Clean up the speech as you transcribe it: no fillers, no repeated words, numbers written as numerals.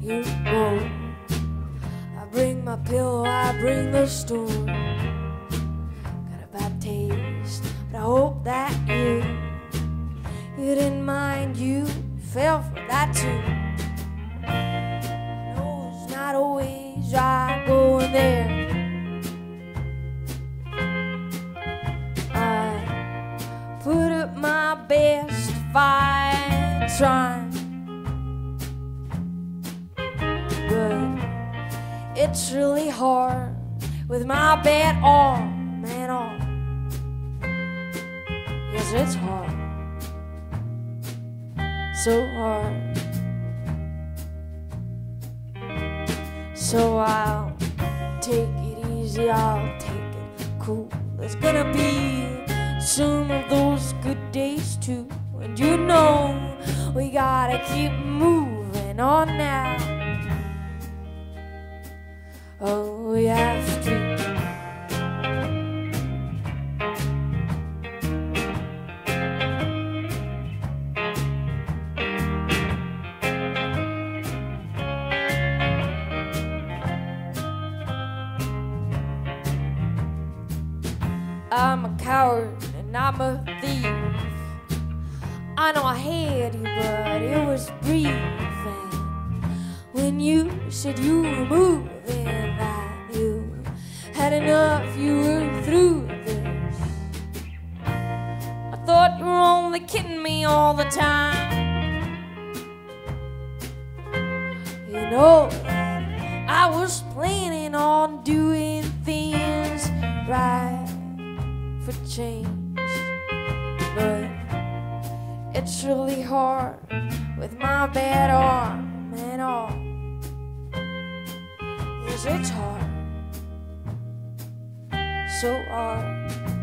you go. I bring my pillow, I bring the storm. Got a bad taste, but I hope that you didn't mind, you fell for that too. No, it's not always right going there. I put up my best fight trying, but it's really hard with my bad arm and all. Yes, it's hard, so hard. So I'll take it easy, I'll take it cool. There's gonna be some of those good days too, and you know we gotta keep moving on now. Oh, we have to. I'm a coward and I'm a thief. I know I had you, but it was brief. And when you said you were moving, that you had enough, you were through this. I thought you were only kidding me all the time. You know that I was planning on doing things right for change, but it's really hard with my bad arm and all. Yes, it's hard, so hard.